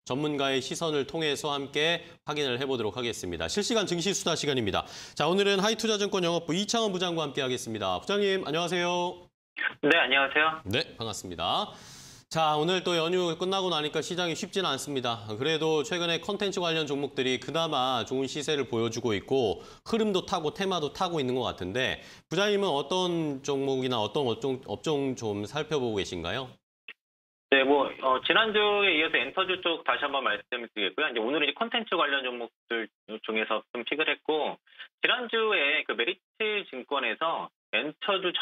전문가의 시선을 통해서 함께 확인을 해보도록 하겠습니다. 실시간 증시 수다 시간입니다. 자, 오늘은 하이투자증권 영업부 이창원 부장과 함께 하겠습니다. 부장님, 안녕하세요. 네, 안녕하세요. 네, 반갑습니다. 자, 오늘 또 연휴 끝나고 나니까 시장이 쉽지는 않습니다. 그래도 최근에 컨텐츠 관련 종목들이 그나마 좋은 시세를 보여주고 있고 흐름도 타고 테마도 타고 있는 것 같은데 부장님은 어떤 종목이나 어떤 업종 좀 살펴보고 계신가요? 네, 지난주에 이어서 엔터주 쪽 다시 한번 말씀을 드리겠고요. 이제 오늘은 이제 콘텐츠 관련 종목들 중에서 좀 픽을 했고, 지난주에 그 메리츠 증권에서 엔터주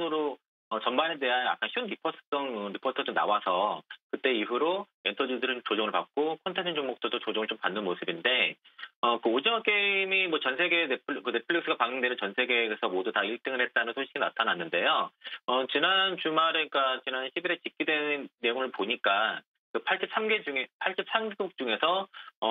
전반에 대한 약간 쉬운 리포트가 좀 나와서 그때 이후로 엔터주들은 조정을 받고 콘텐츠 종목들도 조정을 좀 받는 모습인데, 그 오징어 게임이 뭐 전 세계 넷플릭스가 방영되는 전 세계에서 모두 다 1등을 했다는 소식이 나타났는데요. 지난 주말에, 그러니까 지난 10일에 집계된 내용을 보니까 그 83개국 중에서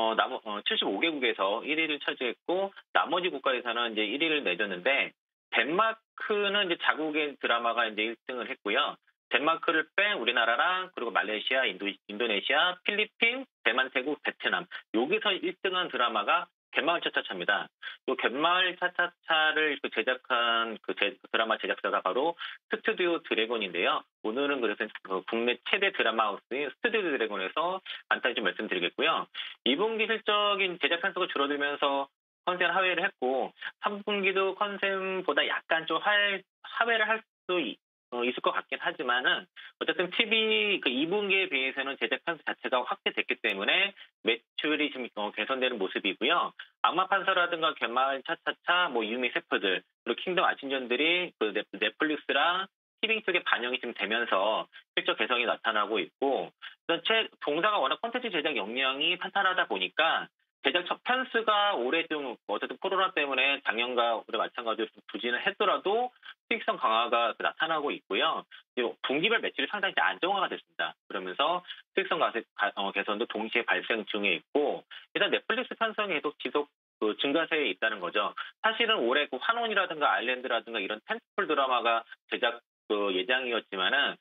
75개국에서 1위를 차지했고 나머지 국가에서는 이제 1위를 내줬는데 덴마크는 이제 자국의 드라마가 이제 1등을 했고요. 덴마크를 뺀 우리나라랑 그리고 말레이시아, 인도네시아, 필리핀, 대만, 태국, 베트남 여기서 1등한 드라마가 갯마을 차차차입니다. 이 갯마을 차차차를 제작한 드라마 제작사가 바로 스튜디오 드래곤인데요. 오늘은 그래서 국내 최대 드라마 하우스인 스튜디오 드래곤에서 간단히 좀 말씀드리겠고요. 2분기 실적인 제작 편수가 줄어들면서 컨센 하회를 했고 3분기도 컨센보다 약간 좀 하회를 할 수 있을 것 같긴 하지만은 어쨌든 TV 그 2분기에 비해서는 제작 편수 자체가 확대됐기 때문에 매출이 지금 개선되는 모습이고요. 악마 판사라든가 갯마을 차차차, 유미 세프들 그리고 킹덤 아신전들이 그 넷플릭스랑 티빙 쪽에 반영이 좀 되면서 실적 개선이 나타나고 있고 동사가 워낙 콘텐츠 제작 역량이 탄탄하다 보니까 제작 첫 편수가 올해 좀 어쨌든 코로나 때문에 작년과 올해 마찬가지로 좀 부진을 했더라도 수익성 강화가 나타나고 있고요. 분기별 매출이 상당히 안정화가 됐습니다. 그러면서 수익성 개선도 동시에 발생 중에 있고 일단 넷플릭스 편성이 지속 증가세에 있다는 거죠. 사실은 올해 환혼이라든가 아일랜드라든가 이런 텐트폴 드라마가 제작 예정이었지만은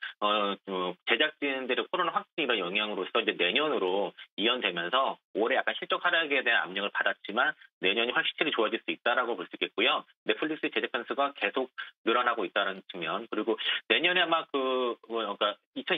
제작진들의 코로나 확진 이런 영향으로서 이제 내년으로 이연되면서 올해 약간 실적 하락에 대한 압력을 받았지만 내년이 확실히 좋아질 수 있다라고 볼 수 있겠고요. 넷플릭스 제작 편수가 계속 늘어나고 있다는 측면 그리고 내년에 아마 그러니까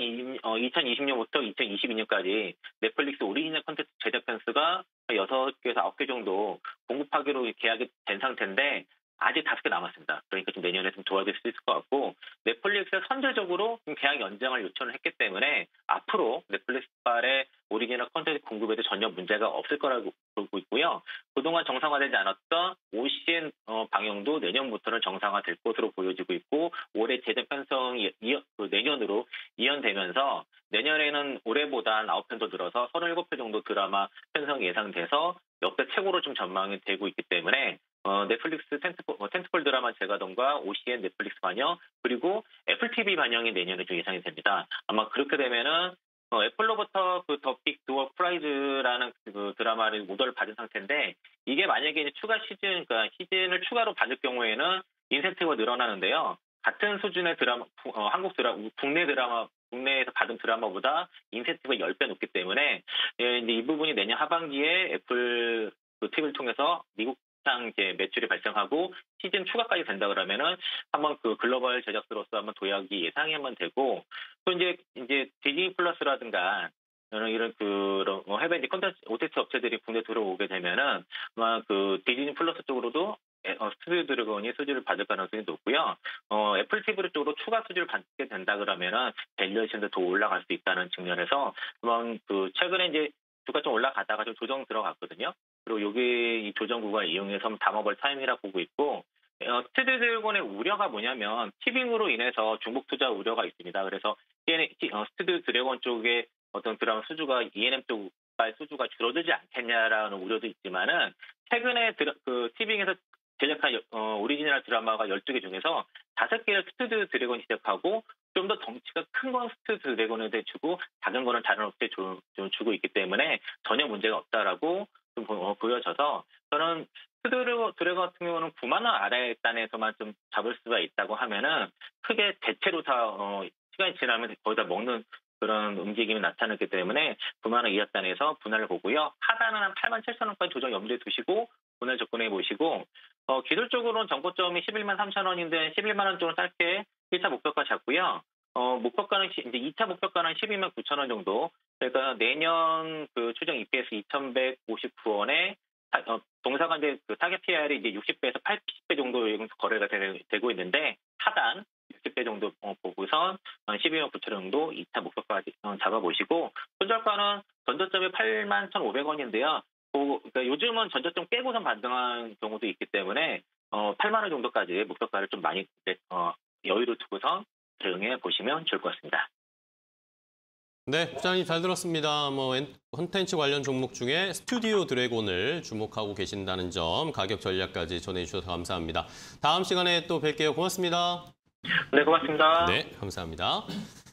2020년부터 2022년까지 넷플릭스 오리지널 콘텐츠 제작 편수가 6개에서 9개 정도 공급하기로 계약이 된 상태인데 아직 5개 남았습니다. 그러니까 좀 내년에 좀 좋아질 수 있을 것 같고 넷플릭스가 선제적으로 계약 연장을 요청을 했기 때문에 앞으로 넷플릭스발의 오리지널 콘텐츠 공급에도 전혀 문제가 없을 거라고 보고 있고요. 그동안 정상화되지 않았던 OCN 방영도 내년부터는 정상화될 것으로 보여지고 있고 올해 제작 편성이 내년으로 이연되면서 내년에는 올해보다 9편 더 늘어서 37편 정도 드라마 편성이 예상돼서 역대 최고로 좀 전망이 되고 있기 때문에 넷플릭스 텐트폴 드라마 제가동과 OCN 넷플릭스 반영 그리고 애플 TV 반영이 내년에 좀 예상이 됩니다. 아마 그렇게 되면은 애플로부터 더 빅 두어 프라이즈라는 드라마를 오더를 받은 상태인데 이게 만약에 이제 추가 그러니까 시즌을 추가로 받을 경우에는 인센티브가 늘어나는데요. 같은 수준의 드라마 국내에서 받은 드라마보다 인센티브가 10배 높기 때문에 이제 이 부분이 내년 하반기에 애플 TV를 통해서 미국상 이제 매출이 발생하고 시즌 추가까지 된다 그러면은 한번 글로벌 제작사로서 한번 도약이 예상이 한번 되고 또 이제 디즈니 플러스라든가 이런 해외 콘텐츠 OTT 업체들이 국내 들어오게 되면은 아마 디즈니 플러스 쪽으로도 스튜디오 드래곤이 수주를 받을 가능성이 높고요. 애플 TV 쪽으로 추가 수주를 받게 된다 그러면은 밸류에이션도 더 올라갈 수 있다는 측면에서 한번 최근에 이제 주가 좀 올라가다가 좀 조정 들어갔거든요. 그리고 여기 이 조정 구간을 이용해서 한번 담아볼 타임이라 보고 있고 스튜디오 드래곤의 우려가 뭐냐면 티빙으로 인해서 중복 투자 우려가 있습니다. 그래서 스튜디오 드래곤 쪽에 어떤 드라마 수주가 ENM 쪽 수주가 줄어들지 않겠냐라는 우려도 있지만은 최근에 티빙에서 제작한 오리지널 드라마가 12개 중에서 5개를 스튜디오 드래곤이 제작하고 좀 더 덩치가 큰 건 스튜디오 드래곤에 주고 작은 거는 다른 업체에 좀 주고 있기 때문에 전혀 문제가 없다라고 좀 보여져서 저는 스튜디오 드래곤 같은 경우는 9만 원 아래 단에서만 좀 잡을 수가 있다고 하면은 크게 대체로 다 시간이 지나면 거의 다 먹는 그런 움직임이 나타났기 때문에 9만 원 이하단에서 분할을 보고요. 하단은 한 8만 7천 원까지 조정 염두에 두시고 분할 접근해 보시고 기술적으로는 전고점이 11만 3천 원인데 11만 원 쪽으로 짧게 1차 목표가 잡고요. 목표가는 이제 2차 목표가는 12만 9천 원 정도. 그러니까 내년 그 추정 EPS 2,159원에 동사가 이제 그 타겟 PR이 이제 60배에서 80배 정도 거래가 되고 있는데 하단 60배 정도 보고선 12만 9천 원 정도 2차 목표까지 잡아보시고 손절가는 전저점이 8만 1,500원인데요. 그러니까 요즘은 전저점 깨고선 반등한 경우도 있기 때문에 8만 원 정도까지 목표가를 좀 많이 여유를 두고서 대응해 보시면 좋을 것 같습니다. 네, 부장님 잘 들었습니다. 콘텐츠 관련 종목 중에 스튜디오 드래곤을 주목하고 계신다는 점, 가격 전략까지 전해주셔서 감사합니다. 다음 시간에 또 뵐게요. 고맙습니다. 네, 고맙습니다. 네, 감사합니다.